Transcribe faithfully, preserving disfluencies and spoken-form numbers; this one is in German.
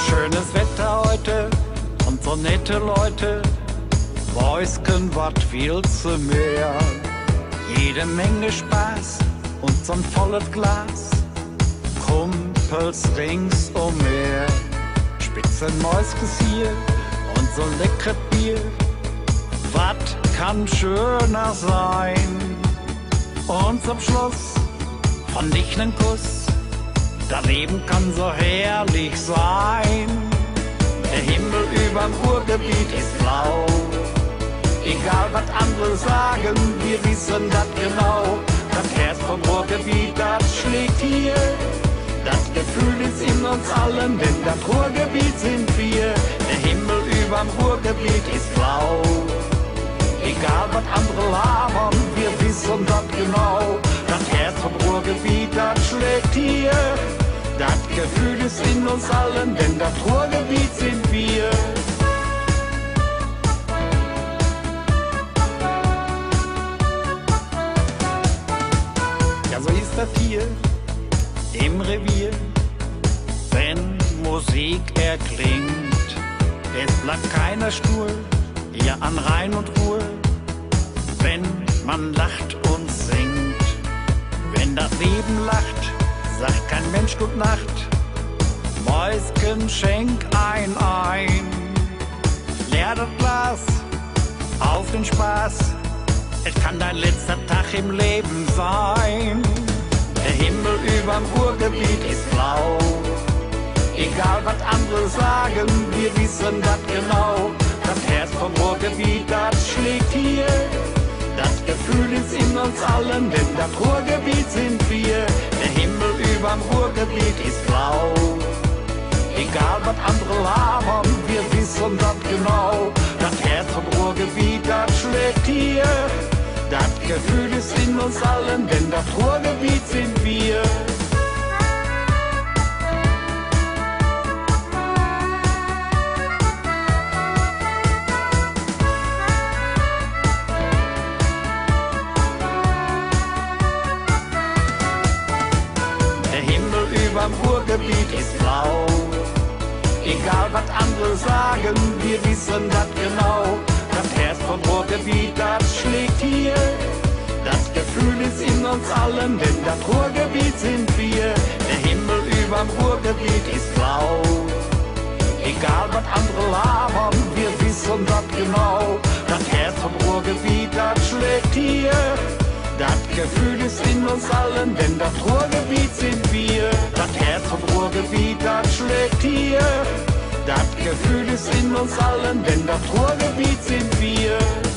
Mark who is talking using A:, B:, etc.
A: Schönes Wetter heute und so nette Leute, Boysken wat willst du mehr? Jede Menge Spaß und so'n volles Glas, Kumpels ringsumher, Spitzenmäuskes hier und so leckres Bier. Was kann schöner sein? Und zum Schluss von dich nen Kuss, das Leben kann so herrlich sein. Der Himmel überm Ruhrgebiet ist blau, egal was andere sagen, wir wissen das genau. Das Herz vom Ruhrgebiet, das schlägt hier, das Gefühl ist in uns allen, denn das Ruhrgebiet sind wir. Der Himmel überm Ruhrgebiet ist blau, egal was andere labern, wir wissen das genau. Das Herz vom Ruhrgebiet, das schlägt hier, das Gefühl ist in uns allen, denn das Ruhrgebiet sind wir. Ja, so ist das hier im Revier, wenn Musik erklingt. Es bleibt keiner stur, ja an Rhein und Ruhr, wenn man lacht und singt. Wenn das Leben lacht, sagt kein Mensch Gut Nacht. Mäuschen, schenk ein ein, leer das Glas auf den Spaß. Es kann dein letzter Tag im Leben sein. Der Himmel überm Ruhrgebiet ist blau, egal was andere sagen, wir wissen das genau. Das Herz vom Ruhrgebiet, das schlägt hier, das Gefühl ist in uns allen, denn das Ruhrgebiet sind wir. Der Himmel überm Ruhrgebiet ist blau, egal was andere labern, wir wissen das genau. Das Herz vom Ruhrgebiet, das schlägt hier, das Gefühl ist in uns allen, denn das Ruhrgebiet sind wir. Überm Ruhrgebiet ist blau, egal was andere sagen, wir wissen das genau. Das Herz vom Ruhrgebiet, das schlägt hier, das Gefühl ist in uns allen, denn das Ruhrgebiet sind wir. Der Himmel überm Ruhrgebiet ist blau, egal was andere labern, wir wissen das genau. Das Herz vom Ruhrgebiet, das schlägt hier, das Gefühl ist in uns allen, denn das Ruhrgebiet sind wir. Das Herz vom Ruhrgebiet, das schlägt hier, das Gefühl ist in uns allen, denn das Ruhrgebiet sind wir.